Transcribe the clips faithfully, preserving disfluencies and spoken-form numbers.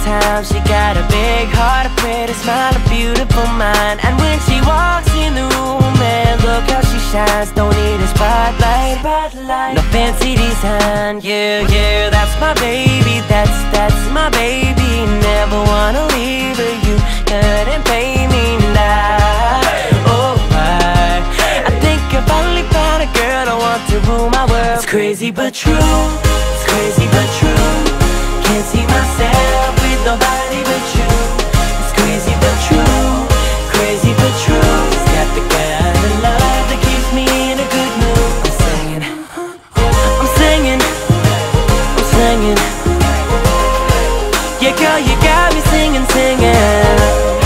time. She got a big heart, a pretty smile, a beautiful mind. And when she walks in the room, man, look how she shines. Don't need a spotlight, spotlight. No fancy design. Yeah, yeah, that's my baby. That's, that's my baby. Never wanna leave her. You couldn't pay me now. Oh, I, I think I finally found a girl I want to rule my world. It's crazy but true. It's crazy but true. Can't see myself with nobody but you. It's crazy but true. Crazy but true. It's got the kind of love that keeps me in a good mood. I'm singing, I'm singing, I'm singing. Yeah, girl, you got me singing, singing.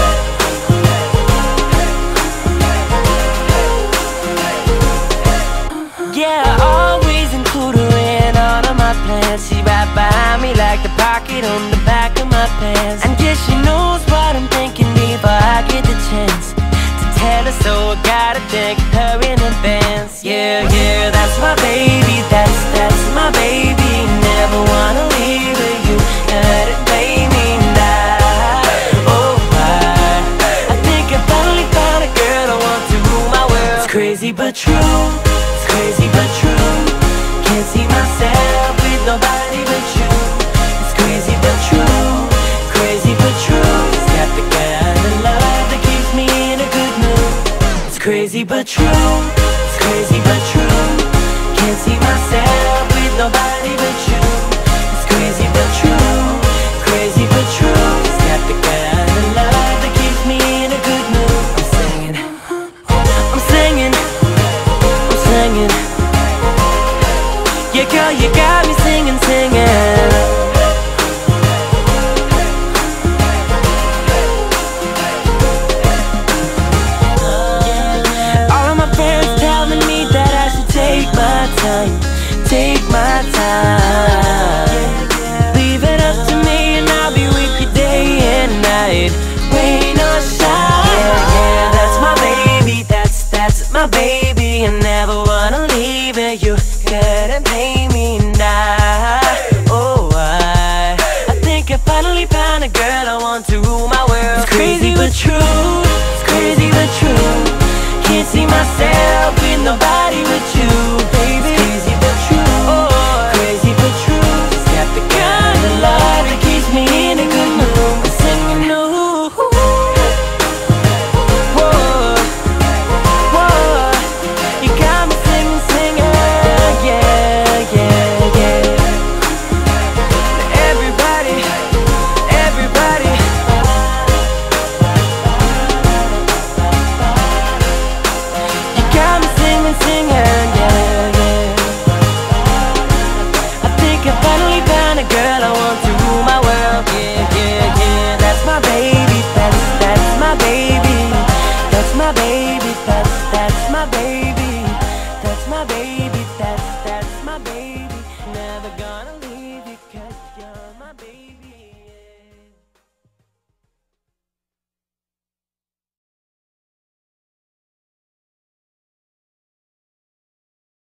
Yeah, I always include her in all of my plans. She right behind me like the pocket on the back of my pants. And yeah, she knows what I'm thinking before I get the chance to tell her, so I gotta thank her in advance. Yeah, yeah, that's my baby. That's, that's my baby. Never wanna leave her. You couldn't pay me now. Oh, I, I think I finally found a girl I want to rule my world. It's crazy but true. Crazy but true. Can't see myself with nobody but you. It's crazy but true. Crazy but true. It's got the kind of love that keeps me in a good mood. It's crazy but true. It's crazy but true. Can't see myself with nobody but you. It's crazy but true. Crazy but true. It's got the kind of love that keeps me in a good mood. I'm singing, I'm singing, singing. Yeah, girl, you got me singing, singing. All of my friends telling me that I should take my time, take my time. Leave it up to me and I'll be with you day and night, rain or shine. Yeah, yeah, that's my baby. That's, that's my baby. I never wanna leave her. You couldn't pay me now. Oh, I, I think I finally found a girl I want to rule